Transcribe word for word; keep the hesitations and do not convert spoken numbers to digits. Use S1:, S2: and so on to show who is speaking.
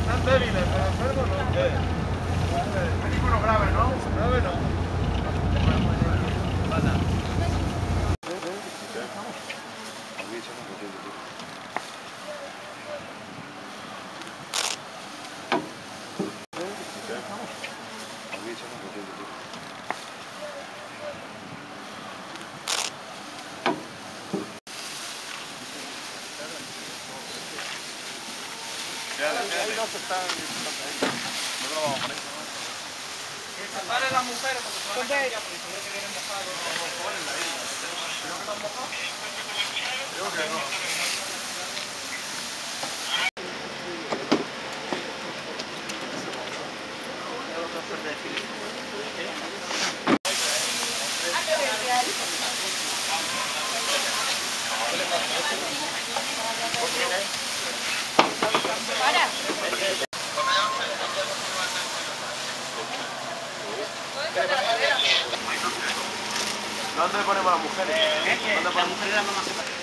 S1: Están débiles, pero enfermos no. Eh. Ninguno grave, ¿no? Grave no. Pasa.
S2: Ahí no se están... No lo vamos a poner.
S3: Que separen las mujeres porque se van a cambiar porque son los que vienen mojados. ¿Creo que están mojados?
S1: Creo que no. ¿Dónde ponemos a las mujeres?
S3: Es que las mujeres las vamos a separar.